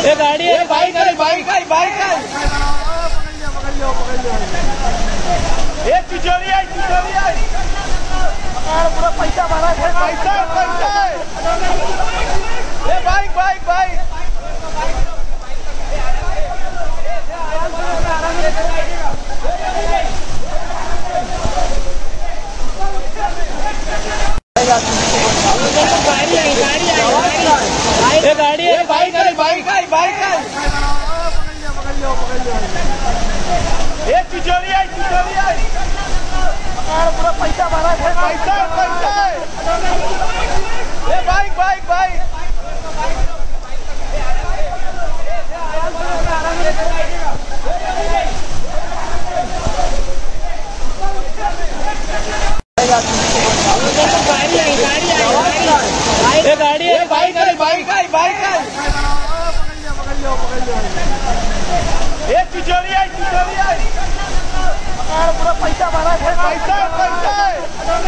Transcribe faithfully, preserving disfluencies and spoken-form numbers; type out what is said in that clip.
ये गाड़ी है, बाइक है, बाइक है, बाइक है। ये तिजोरी है, तिजोरी है। पूरा पैसा भरा है, पैसा पैसा। ये बाइक बाइक बाइक। ये गाड़ी है, बाइक है, बाइक है, बाइक है। ये तिजोरी है, तिजोरी है। पूरा पैसा भरा है, पैसा पैसा। ये बाइक बाइक बाइक। ये गाड़ी है, बाइक है, बाइक है, बाइक है। ये तिजोरी है, तिजोरी है। पूरा पैसा भरा है, पैसा पैसा।